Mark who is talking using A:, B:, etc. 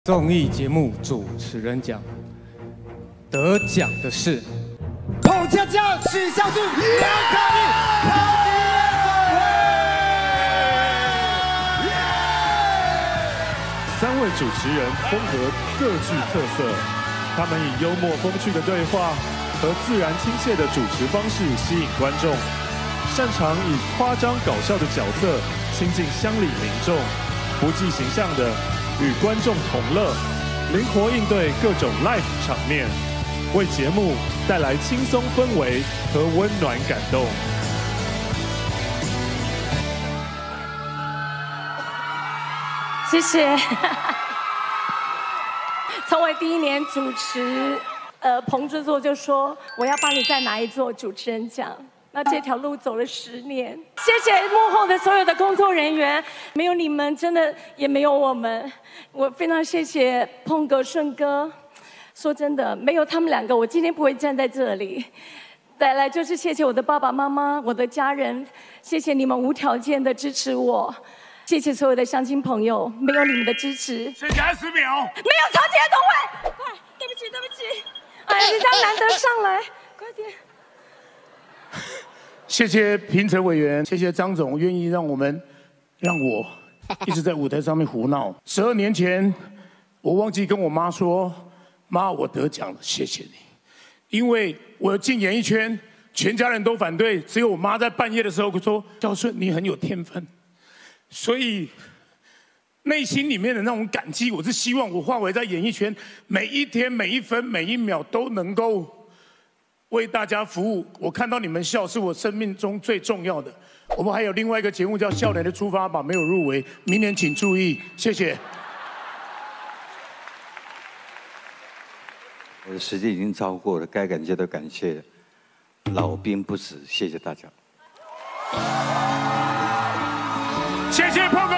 A: 综艺节目主持人奖得奖的是彭佳佳、许孝顺、杨可丽、超级夜总会。
B: 3位主持人风格各具特色，他们以幽默风趣的对话和自然亲切的主持方式吸引观众，擅长以夸张搞笑的角色亲近乡里民众，不计形象的与观众同乐。 灵活应对各种 live 场面，为节目带来轻松氛围和温暖感动。
C: 谢谢。从我第1年主持，彭制作就说我要帮你再拿一座主持人奖。 那这条路走了10年，谢谢幕后的所有的工作人员，没有你们，真的也没有我们。我非常谢谢碰哥、顺哥，说真的，没有他们2个，我今天不会站在这里。再来就是谢谢我的爸爸妈妈、我的家人，谢谢你们无条件的支持我，谢谢所有的乡亲朋友，没有你们的支持，
D: 剩下20秒，
C: 没有超级夜总会，快，对不起，对不起，哎，人家难得上来，快点。
D: 谢谢评审委员，谢谢张总愿意让我一直在舞台上面胡闹。12年前，我忘记跟我妈说，妈，我得奖了，谢谢你。因为我进演艺圈，全家人都反对，只有我妈在半夜的时候说：“孝顺，你很有天分。”所以内心里面的那种感激，我是希望我化为在演艺圈每一天、每一分、每一秒都能够。 为大家服务，我看到你们笑是我生命中最重要的。我们还有另外一个节目叫《笑脸的出发吧》，没有入围，明年请注意，谢谢。
E: 我的时间已经超过了，该感谢的感谢，老兵不死，谢谢大家。
D: 谢谢碰。